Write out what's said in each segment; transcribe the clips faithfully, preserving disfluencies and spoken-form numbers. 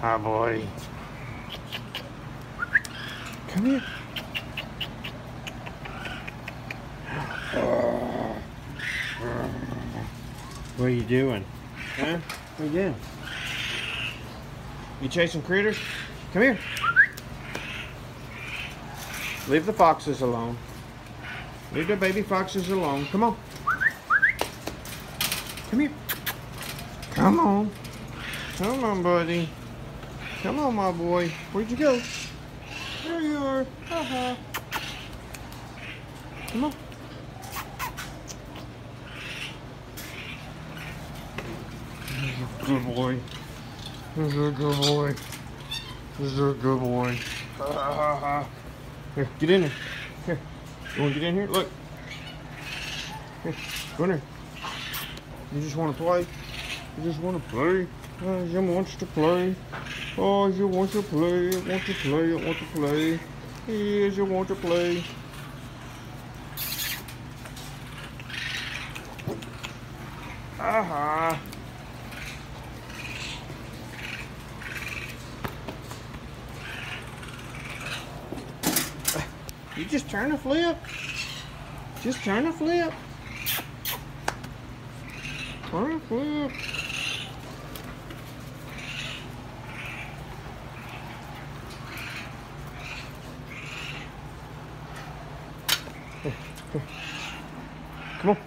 Hi, boy. Come here. What are you doing? Huh? What are you doing? You chasing critters? Come here. Leave the foxes alone. Leave the baby foxes alone. Come on. Come here. Come on. Come on, buddy. Come on, my boy. Where'd you go? There you are. Ha-ha. Come on. Good boy. This is a good boy. This is a good boy. Ha ha ha. Here, get in there. Here. You want to get in here? Look. Here, go in there. You just want to play? You just want to play? Oh, you wants to play. Oh, you want to play. You want to play. You want to play. Yes, you want to play. Aha. You just turn the flip. Just turn the flip. Turn the flip. Here, here. Come on.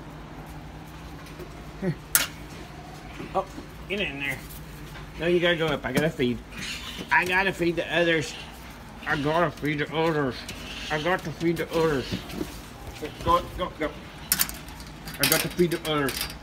Here. Oh, get in there. No, you gotta go up. I gotta feed. I gotta feed the others. I gotta feed the others. I got to feed the others. Go, go, go. I got to feed the others.